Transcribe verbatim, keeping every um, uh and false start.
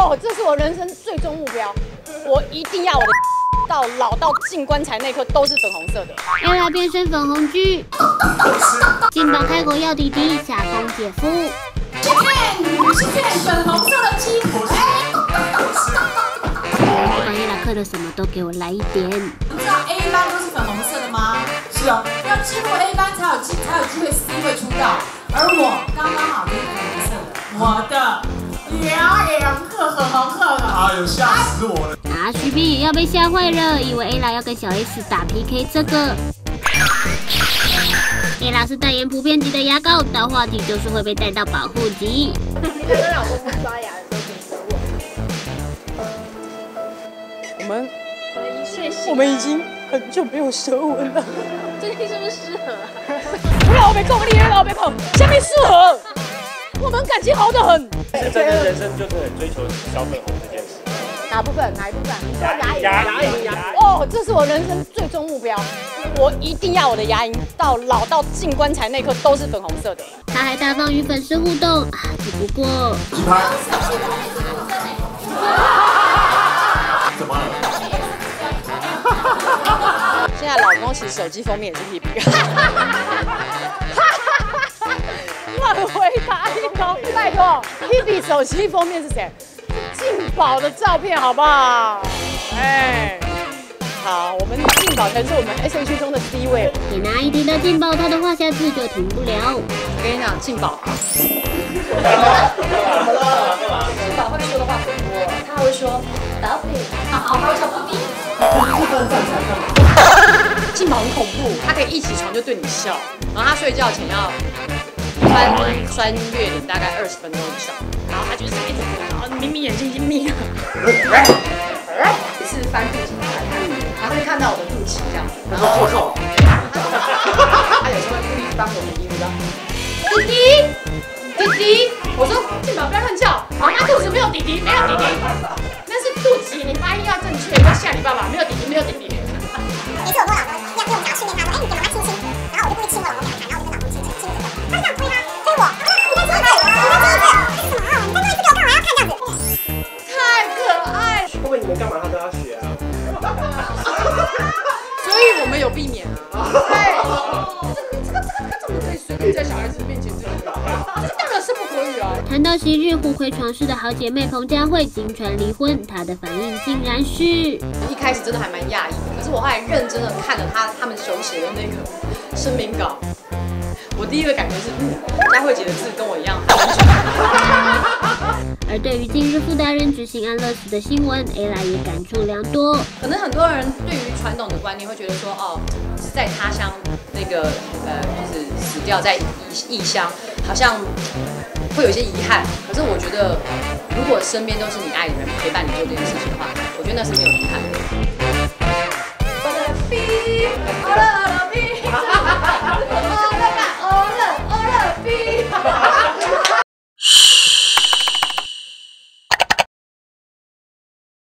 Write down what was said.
哦，这是我人生最终目标，我一定要我的到老到进棺材那刻都是粉红色的。 ella变身粉红剧，劲爆开口要弟弟，下风姐夫。 是片，是片粉红色的鸡腿。 不管 ella 刻的什么都给我来一点。 你知道 A 班都是粉红色的吗？是啊，要进入 A 班才有机才有机会 C 位出道，而我刚刚好就是粉红色的，我的两两颗粉红色的。 哎呦，吓死我了！ 啊，徐斌也要被吓坏了，以为 ella 要跟小 S 打 P K 这个。ella 是代言普遍级的牙膏，到话题就是会被带到保护级。 你跟老公不刷牙的时候请说我。我们我们已经很久没有舌吻了， 最近是不是适合啊？ 不要被控，你老被控，下面适合。我们感情好得很。 是真的人生就是很追求小粉红这件事。 哪部分？哪一部分？ 牙龈，牙龈，牙龈。 哦，这是我人生最终目标，我一定要我的牙龈到老到进棺材那刻都是粉红色的。 他还大方与粉丝互动啊，只不过。 鸡排。怎么了？ 现在老公其实手机封面也是 Hebe。乱回答一通，拜托 ，Hebe 手机封面是谁？静宝的照片，好不好？哎，好，我们静宝才是我们 S H 中的 C 位。 给哪一题的劲爆，他的话匣子就停不了。 我跟你讲，静宝， 怎么了？ 静宝会说的话很多，他会说宝贝，好，他会说布丁。静宝很恐怖，他可以一起床就对你笑，然后他睡觉前要翻穿越脸大概二十分钟以上，然后他就是一直，然后明明眼睛已经眯了，一次翻肚脐来看，然后会看到我的肚脐这样子，然后破口，他有时候会故意翻我的衣服的，弟弟，弟弟，我说静宝不要乱叫，妈妈肚子没有弟弟，没有弟弟，那是肚脐，你发音要正确，不要吓你爸爸，没有弟弟，没有弟弟。 每次我跟我老公要用脚训练他说，哎，你给妈妈亲亲，然后我就故意亲我老公两下，然后我就跟老公亲亲亲这个，他就这样推他，推我，你再亲一次，你再亲一次，这是什么啊？你再弄一次给我看，我还要看这样子。 太可爱。 会不会你们干嘛他都要学啊？ 所以我们有避免啊。对，这个这个这个怎么可以随便在小孩子面前这样？这当然是不可以啊。 谈到昔日互亏床事的好姐妹彭佳慧经传离婚，她的反应竟然是： 一开始真的还蛮讶异的，可是我后来认真的看了他他们手写的那个声明稿，我第一个感觉是，嗯，佳慧姐的字跟我一样很准。 而对于近日傅达人执行安乐死的新闻 ，ella 也感触良多。 可能很多人对于传统的观念会觉得说，哦，是在他乡那个呃，就是死掉在异异乡，好像会有一些遗憾。可是我觉得，如果身边都是你爱的人陪伴你做这件事情的话，我觉得那是没有遗憾的。